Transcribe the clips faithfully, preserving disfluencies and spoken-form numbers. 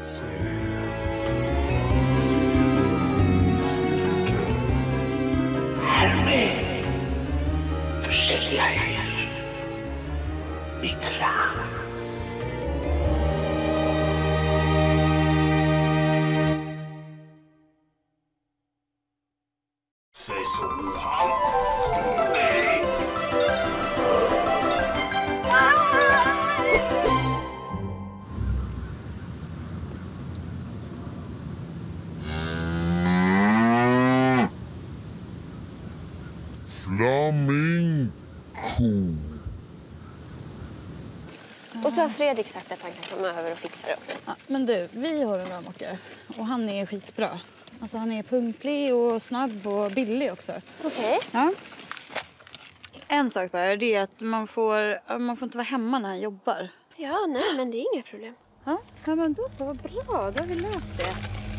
Härmed försätter jag er i trans. Säg så, Wuhan. Flamingo. Och så har Fredrik sagt att han kan komma över och fixa det också. Ja, men du, vi har en rörmokare och han är skitbra. Alltså han är punktlig och snabb och billig också. Okej. Okay. Ja. En sak bara, det är att man får, man får inte vara hemma när han jobbar. Ja, nej, men det är inga problem. Ja, ja men då så, vad bra, då har vi löst det.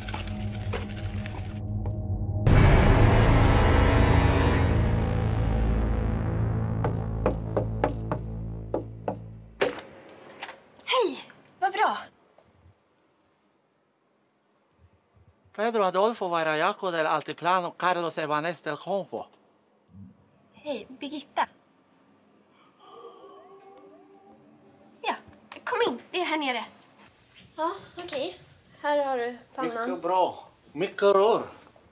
Vad bra. Pedro Adolfo Varayaco del Altiplano Carlos Evanes del Congo. Hej, Birgitta. Ja, kom in. Det är här nere. Ja, okej. Okay. Här har du pannan. Mycket bra. Mycket rör.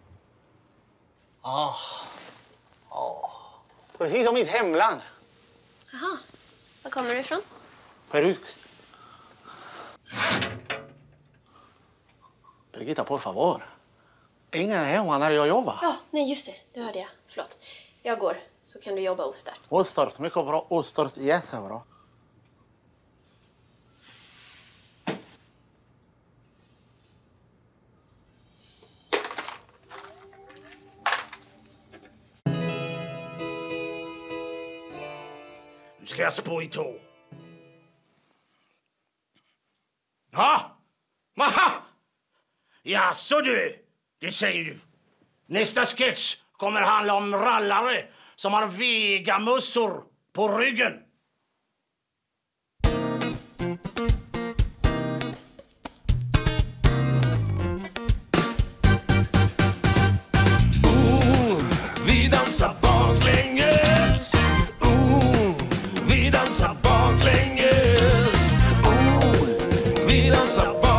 Ah. Ah. Precis som mitt hemland. Jaha. Var kommer du ifrån? Peruk. Birgitta, por favor. Ingen är hemma när jag jobbar. Ja, nej just det. Det hörde jag. Förlåt. Jag går, så kan du jobba ostört. Ostört, mycket bra. Ostört, jättebra. Nu ska jag spå i tå. Ja! Maha! Ja, så du. Det säger du. Nästa sketch kommer handla om rallare som har vegamussor på ryggen. Oh, vi dansar baklänges. Oh, vi dansar baklänges. Oh, vi dansar baklänges.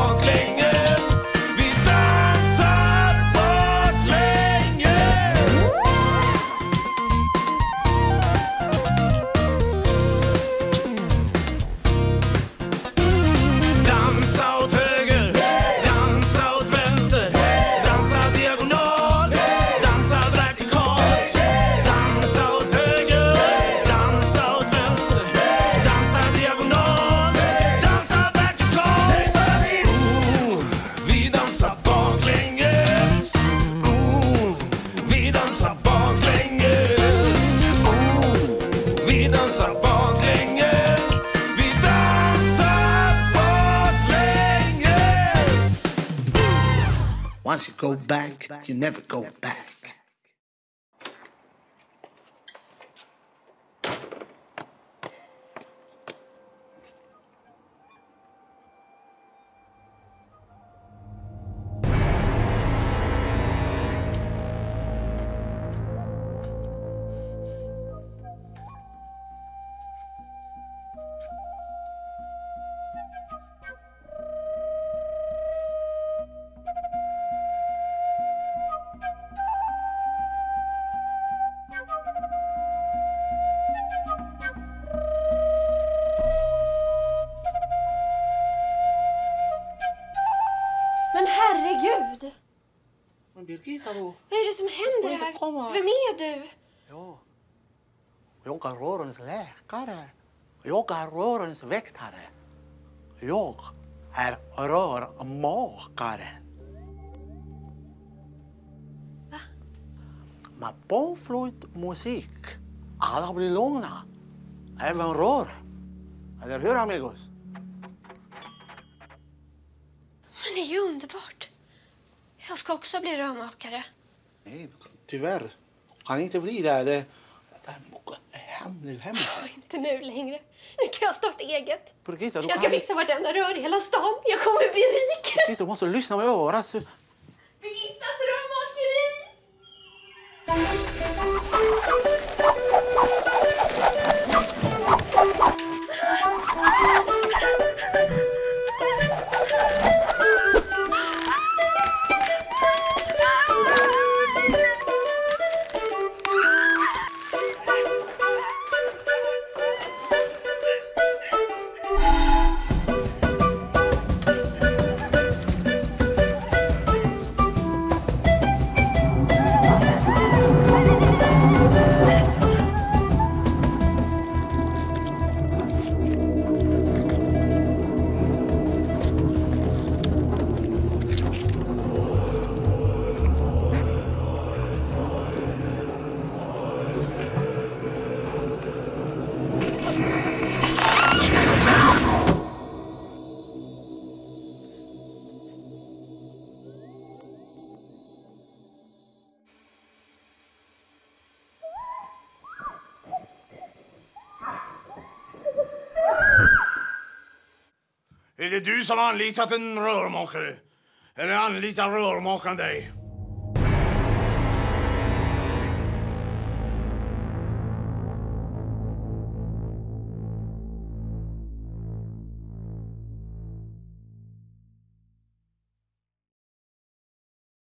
Once you go back, you never go back. Men herregud! Men Birgitta, då? Vad är det som händer här? Komma. Vem är du? Ja. Jag är rörens läkare. Jag är rörens väktare. Jag är rörmakare. Va? Med bångflöjtmusik. Alla blir lugna. Även rör. Eller hur, amigos? Men det är ju underbart. Jag ska också bli rörmakare. Nej, tyvärr. Kan inte bli det. Det, det är mycket hemligt. hemligt. Oh, inte nu längre. Nu kan jag starta eget. Birgitta, du jag ska kan... fixa vartenda rör i hela stan. Jag kommer bli rik. du måste lyssna med örat. Birgittas rörmakeri! Är det du som har anlitat en rörmakare? Eller anlitar rörmakaren dig?